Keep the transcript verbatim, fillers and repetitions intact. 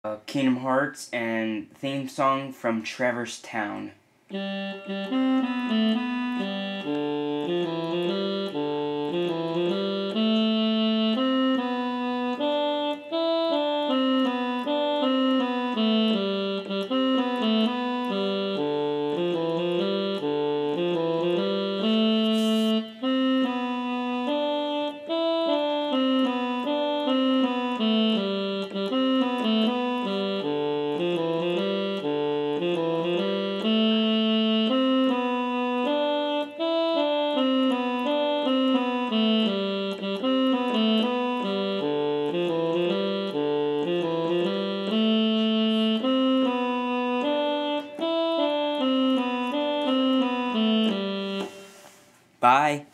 uh, Kingdom Hearts and theme song from Traverse Town. Bye.